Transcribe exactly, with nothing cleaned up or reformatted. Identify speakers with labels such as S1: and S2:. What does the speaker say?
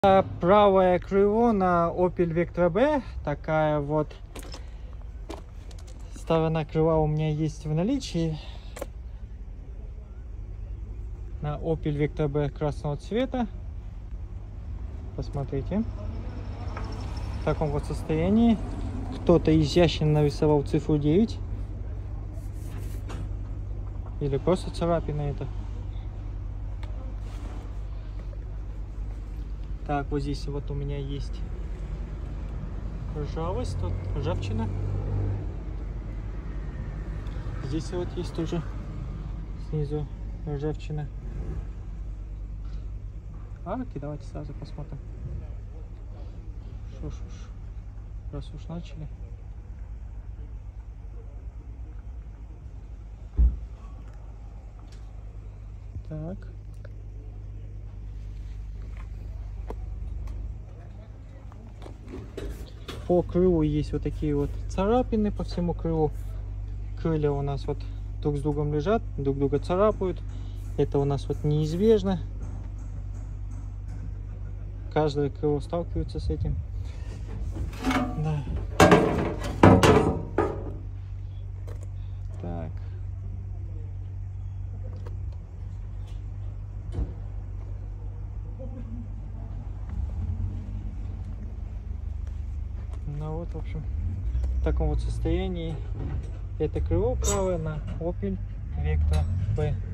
S1: Правое крыло на Opel Vectra B. Такая вот сторона крыла у меня есть в наличии. На Opel Vectra B красного цвета. Посмотрите. В таком вот состоянии. Кто-то изящно нарисовал цифру девять. Или просто царапина это. Так, вот здесь вот у меня есть ржавость, тут ржавчина. Здесь вот есть тоже снизу ржавчина. Арки, давайте сразу посмотрим. Шо ж уж, раз уж начали. Так. По крылу есть вот такие вот царапины по всему крылу. Крылья у нас вот друг с другом лежат, друг друга царапают. Это у нас вот неизбежно. Каждое крыло сталкивается с этим. Да. Так. Ну вот, в общем, в таком вот состоянии это крыло правое на Opel Vectra B.